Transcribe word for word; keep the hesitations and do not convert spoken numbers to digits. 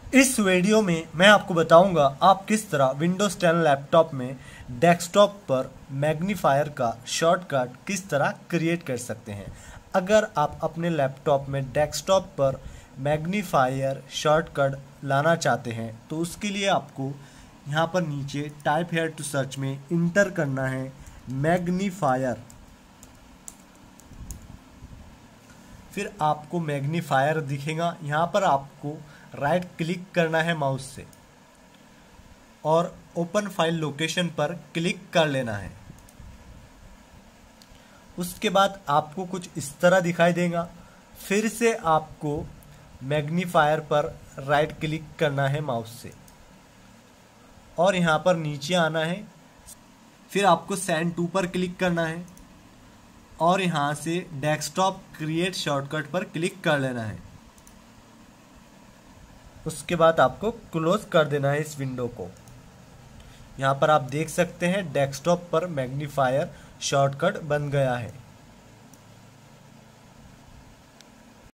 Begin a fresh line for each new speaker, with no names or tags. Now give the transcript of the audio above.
इस वीडियो में मैं आपको बताऊंगा आप किस तरह विंडोज टेन लैपटॉप में डेस्कटॉप पर मैग्नीफायर का शॉर्टकट किस तरह क्रिएट कर सकते हैं। अगर आप अपने लैपटॉप में डेस्कटॉप पर मैग्नीफायर शॉर्टकट लाना चाहते हैं तो उसके लिए आपको यहाँ पर नीचे टाइप हेयर टू सर्च में इंटर करना है मैग्नीफायर। फिर आपको मैग्नीफायर दिखेगा। यहाँ पर आपको राइट क्लिक करना है माउस से और ओपन फाइल लोकेशन पर क्लिक कर लेना है। उसके बाद आपको कुछ इस तरह दिखाई देगा। फिर से आपको मैग्नीफायर पर राइट क्लिक करना है माउस से और यहाँ पर नीचे आना है। फिर आपको सेंड टू पर क्लिक करना है और यहाँ से डेस्कटॉप क्रिएट शॉर्टकट पर क्लिक कर लेना है। उसके बाद आपको क्लोज कर देना है इस विंडो को। यहाँ पर आप देख सकते हैं डेस्कटॉप पर मैग्नीफायर शॉर्टकट बन गया है।